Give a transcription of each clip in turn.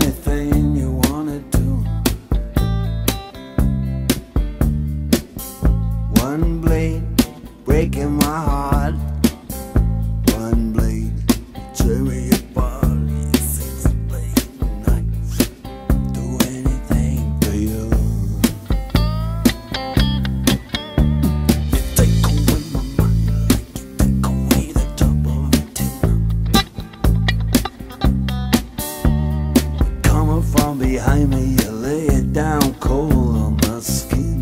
anything you wanna do. One blade breaking my heart, one blade tear me apart. You fix the blade knife, do anything for you. You take away my mind like you take away the top of a tin. Coming from behind me, you lay it down cold on my skin.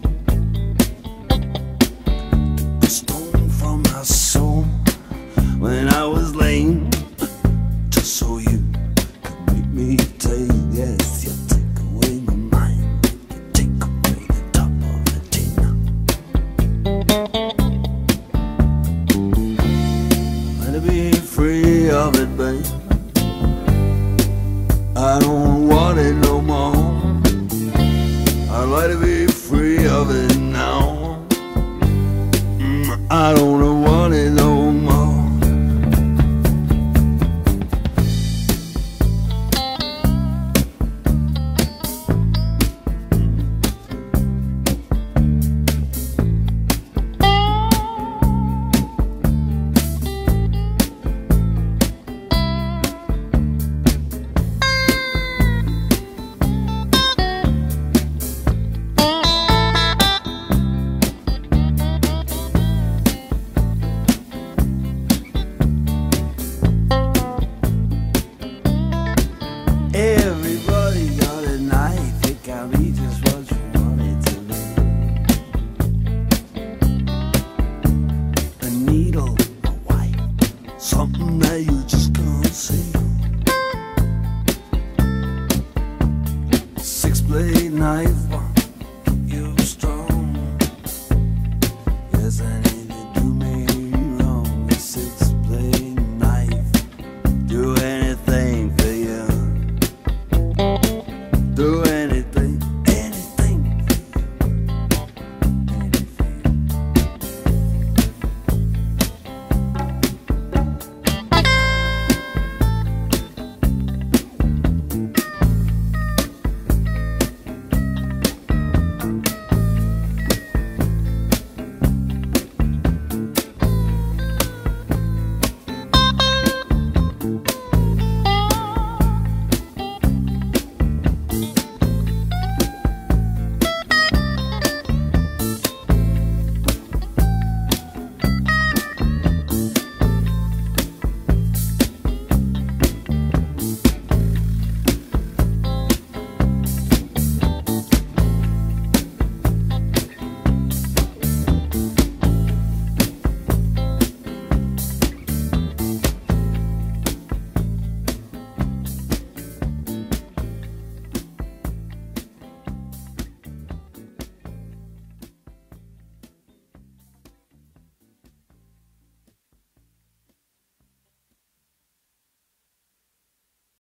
When I was lame, just so you could make me take. Yes, you take away my mind, you take away the top of the tin. Let me be free of it, babe. I don't want it no more. I'd like to be free of it now. I don't want it no more. Everybody got a knife, it can be just what you want it to be. A needle, a white, something that you just can't see. 6-blade knife.